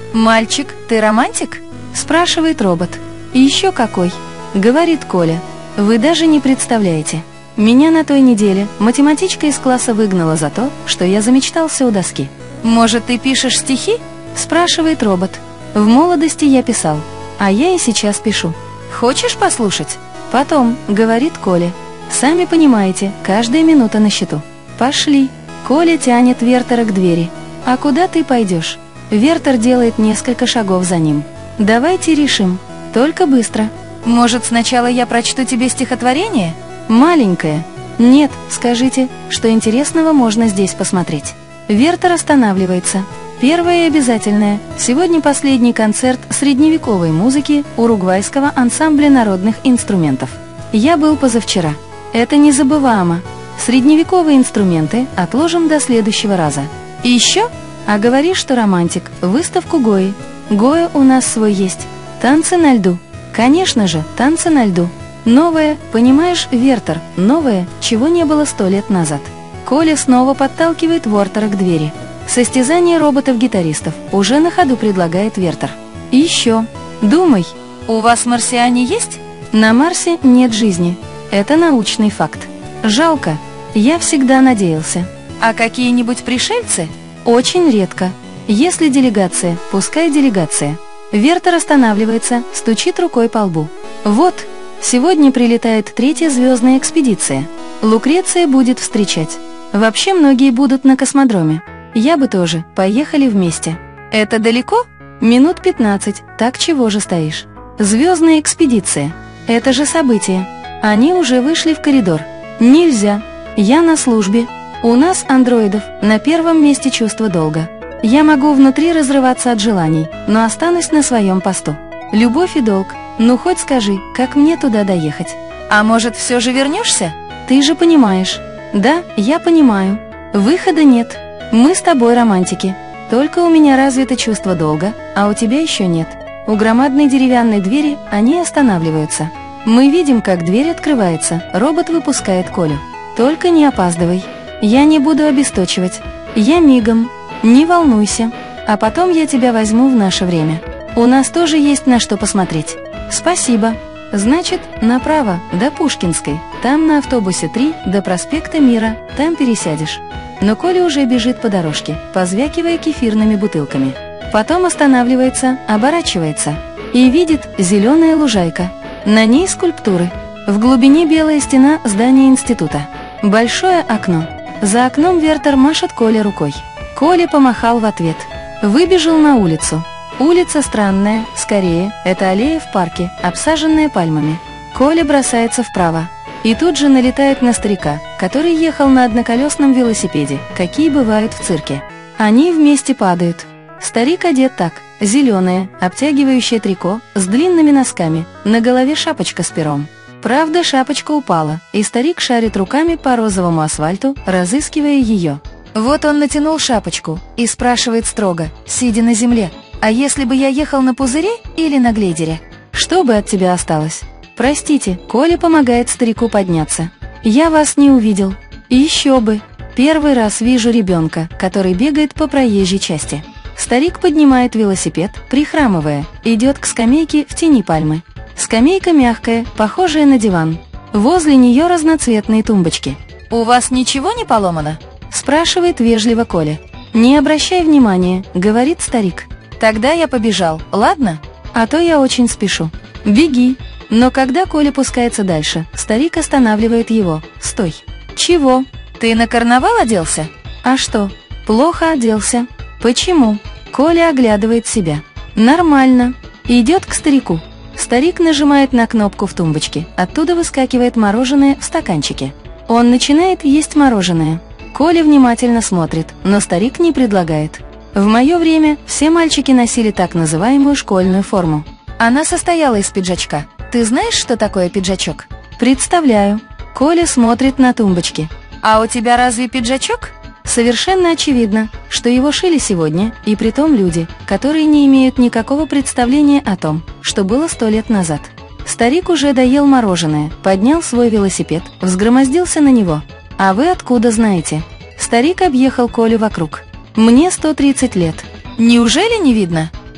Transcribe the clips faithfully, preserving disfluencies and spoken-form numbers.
«Мальчик, ты романтик?» – спрашивает робот. «Еще какой!» – говорит Коля. «Вы даже не представляете. Меня на той неделе математичка из класса выгнала за то, что я замечтался у доски». «Может, ты пишешь стихи?» – спрашивает робот. «В молодости я писал, а я и сейчас пишу. Хочешь послушать?» «Потом», – говорит Коля. «Сами понимаете, каждая минута на счету». «Пошли». Коля тянет Вертера к двери. «А куда ты пойдешь?» Вертер делает несколько шагов за ним. «Давайте решим. Только быстро». «Может, сначала я прочту тебе стихотворение?» «Маленькое». «Нет, скажите, что интересного можно здесь посмотреть». Вертер останавливается. Первое и обязательное. Сегодня последний концерт средневековой музыки уругвайского ансамбля народных инструментов. Я был позавчера. Это незабываемо. Средневековые инструменты отложим до следующего раза. И еще? А говоришь, что романтик. Выставку Гои. Гоя у нас свой есть. Танцы на льду. Конечно же, танцы на льду. Новое, понимаешь, Вертер, новое, чего не было сто лет назад. Коля снова подталкивает Вертера к двери. Состязание роботов-гитаристов уже на ходу предлагает Вертер. И еще. Думай. У вас марсиане есть? На Марсе нет жизни. Это научный факт. Жалко. Я всегда надеялся. А какие-нибудь пришельцы? Очень редко. Если делегация, пускай делегация. Вертер останавливается, стучит рукой по лбу. Вот, сегодня прилетает третья звездная экспедиция. Лукреция будет встречать. Вообще многие будут на космодроме. Я бы тоже, поехали вместе. Это далеко? Минут пятнадцать, так чего же стоишь? Звездная экспедиция. Это же событие. Они уже вышли в коридор. Нельзя. Я на службе. У нас, андроидов, на первом месте чувство долга. Я могу внутри разрываться от желаний, но останусь на своем посту. Любовь и долг. Ну хоть скажи, как мне туда доехать? А может, все же вернешься? Ты же понимаешь. Да, я понимаю. Выхода нет. Мы с тобой романтики. Только у меня развито чувство долга, а у тебя еще нет. У громадной деревянной двери они останавливаются. Мы видим, как дверь открывается, робот выпускает Колю. Только не опаздывай. Я не буду обесточивать. Я мигом. Не волнуйся. А потом я тебя возьму в наше время. У нас тоже есть на что посмотреть. Спасибо. Значит, направо, до Пушкинской. Там на автобусе три, до проспекта Мира. Там пересядешь. Но Коля уже бежит по дорожке, позвякивая кефирными бутылками. Потом останавливается, оборачивается. И видит зеленая лужайка. На ней скульптуры. В глубине белая стена здания института. Большое окно. За окном Вертер машет Коле рукой. Коля помахал в ответ. Выбежал на улицу. Улица странная, скорее, это аллея в парке, обсаженная пальмами. Коля бросается вправо. И тут же налетает на старика, который ехал на одноколесном велосипеде, какие бывают в цирке. Они вместе падают. Старик одет так. Зеленое, обтягивающее трико, с длинными носками, на голове шапочка с пером. Правда, шапочка упала, и старик шарит руками по розовому асфальту, разыскивая ее. Вот он натянул шапочку и спрашивает строго, сидя на земле: «А если бы я ехал на пузыре или на глейдере? Что бы от тебя осталось?» «Простите», Коля помогает старику подняться. «Я вас не увидел». «Еще бы! Первый раз вижу ребенка, который бегает по проезжей части». Старик поднимает велосипед, прихрамывая, идет к скамейке в тени пальмы. Скамейка мягкая, похожая на диван. Возле нее разноцветные тумбочки. «У вас ничего не поломано?» – спрашивает вежливо Коля. «Не обращай внимания», – говорит старик. «Тогда я побежал, ладно? А то я очень спешу». «Беги». Но когда Коля пускается дальше, старик останавливает его. «Стой». «Чего? Ты на карнавал оделся?» «А что? Плохо оделся». «Почему?» Коля оглядывает себя. «Нормально». Идет к старику. Старик нажимает на кнопку в тумбочке. Оттуда выскакивает мороженое в стаканчике. Он начинает есть мороженое. Коля внимательно смотрит, но старик не предлагает. В мое время все мальчики носили так называемую школьную форму. Она состояла из пиджачка. Ты знаешь, что такое пиджачок? Представляю. Коля смотрит на тумбочки. А у тебя разве пиджачок? Совершенно очевидно, что его шили сегодня, и притом люди, которые не имеют никакого представления о том, что было сто лет назад. Старик уже доел мороженое, поднял свой велосипед, взгромоздился на него. А вы откуда знаете? Старик объехал Колю вокруг. Мне сто тридцать лет. Неужели не видно?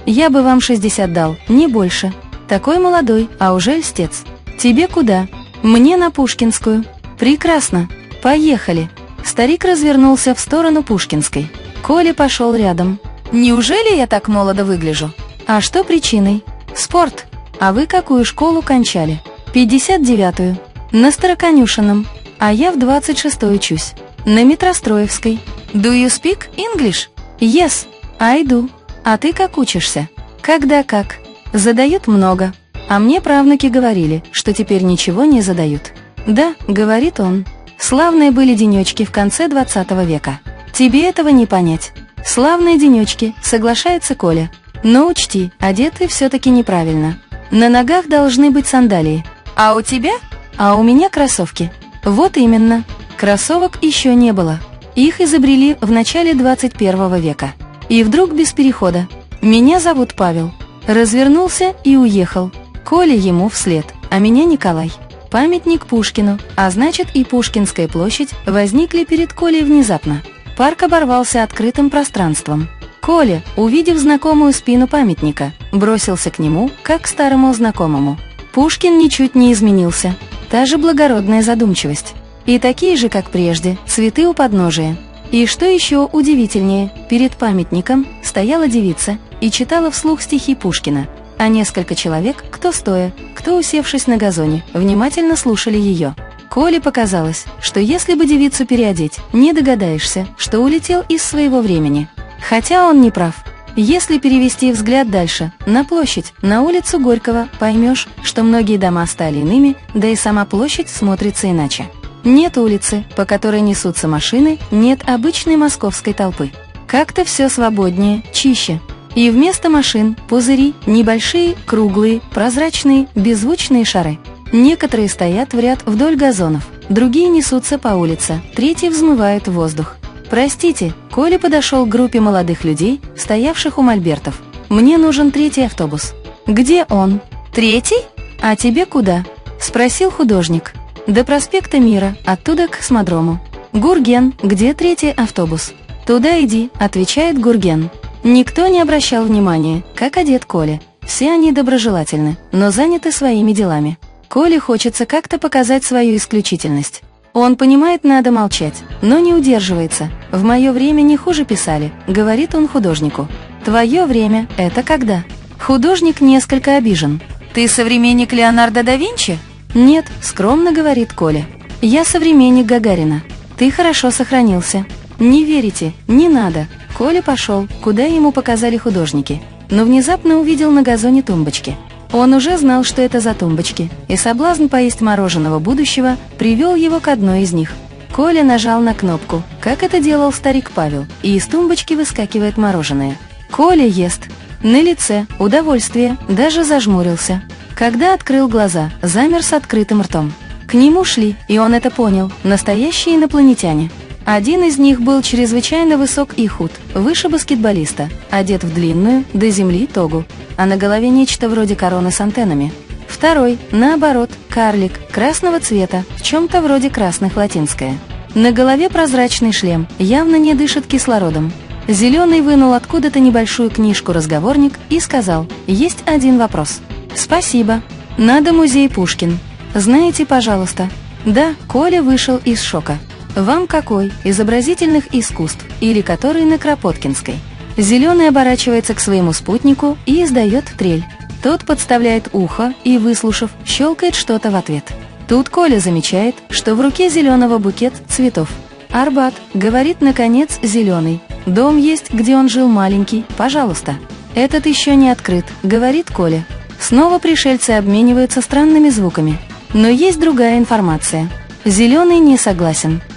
Я бы вам шестьдесят дал, не больше. Такой молодой, а уже льстец. Тебе куда? Мне на Пушкинскую. Прекрасно. Поехали. Старик развернулся в сторону Пушкинской. Коля пошел рядом. Неужели я так молодо выгляжу? А что причиной? Спорт. А вы какую школу кончали? пятьдесят девятую. На Староконюшенном. А я в двадцать шестой учусь. На Метростроевской. Do you speak English? Yes, I do. А ты как учишься? Когда как? Задают много. А мне правнуки говорили, что теперь ничего не задают. Да, говорит он. Славные были денечки в конце двадцатого века. Тебе этого не понять. Славные денечки, соглашается Коля. Но учти, одет ты все-таки неправильно. На ногах должны быть сандалии. А у тебя? А у меня кроссовки. Вот именно. Кроссовок еще не было. Их изобрели в начале двадцать первого века. И вдруг без перехода. Меня зовут Павел. Развернулся и уехал. Коля ему вслед, а меня Николай. Памятник Пушкину, а значит и Пушкинская площадь, возникли перед Колей внезапно. Парк оборвался открытым пространством. Коля, увидев знакомую спину памятника, бросился к нему, как к старому знакомому. Пушкин ничуть не изменился. Та же благородная задумчивость. И такие же, как прежде, цветы у подножия. И что еще удивительнее, перед памятником стояла девица и читала вслух стихи Пушкина, а несколько человек, кто стоя, кто усевшись на газоне, внимательно слушали ее. Коле показалось, что если бы девицу переодеть, не догадаешься, что улетел из своего времени. Хотя он не прав. Если перевести взгляд дальше, на площадь, на улицу Горького, поймешь, что многие дома стали иными, да и сама площадь смотрится иначе. Нет улицы, по которой несутся машины, нет обычной московской толпы. Как-то все свободнее, чище. И вместо машин – пузыри, небольшие, круглые, прозрачные, беззвучные шары. Некоторые стоят в ряд вдоль газонов, другие несутся по улице, третьи взмывают в воздух. «Простите», – Коля подошел к группе молодых людей, стоявших у мольбертов. «Мне нужен третий автобус». «Где он?» «Третий? А тебе куда?» – спросил художник. «До проспекта Мира, оттуда к космодрому». «Гурген, где третий автобус?» «Туда иди», – отвечает Гурген. Никто не обращал внимания, как одет Коля. Все они доброжелательны, но заняты своими делами. Коле хочется как-то показать свою исключительность. Он понимает, надо молчать, но не удерживается. «В мое время не хуже писали», — говорит он художнику. «Твое время — это когда?» Художник несколько обижен. «Ты современник Леонардо да Винчи?» «Нет», — скромно говорит Коля. «Я современник Гагарина. Ты хорошо сохранился». «Не верите? Не надо». Коля пошел, куда ему показали художники, но внезапно увидел на газоне тумбочки. Он уже знал, что это за тумбочки, и соблазн поесть мороженого будущего привел его к одной из них. Коля нажал на кнопку, как это делал старик Павел, и из тумбочки выскакивает мороженое. Коля ест. На лице удовольствие, даже зажмурился. Когда открыл глаза, замер с открытым ртом. К нему шли, и он это понял, настоящие инопланетяне. Один из них был чрезвычайно высок и худ, выше баскетболиста, одет в длинную, до земли тогу, а на голове нечто вроде короны с антеннами. Второй, наоборот, карлик, красного цвета, в чем-то вроде красных латинское. На голове прозрачный шлем, явно не дышит кислородом. Зеленый вынул откуда-то небольшую книжку-разговорник и сказал: «Есть один вопрос». «Спасибо. Надо музей Пушкин. Знаете, пожалуйста». Да, Коля вышел из шока. «Вам какой? Изобразительных искусств или который на Кропоткинской?» Зеленый оборачивается к своему спутнику и издает трель. Тот подставляет ухо и, выслушав, щелкает что-то в ответ. Тут Коля замечает, что в руке Зеленого букет цветов. «Арбат», — говорит наконец Зеленый. «Дом есть, где он жил маленький, пожалуйста». «Этот еще не открыт», — говорит Коля. Снова пришельцы обмениваются странными звуками. Но есть другая информация. Зеленый не согласен.